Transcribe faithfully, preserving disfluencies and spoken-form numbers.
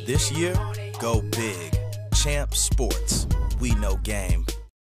This year, go big. Champ Sports. We know game.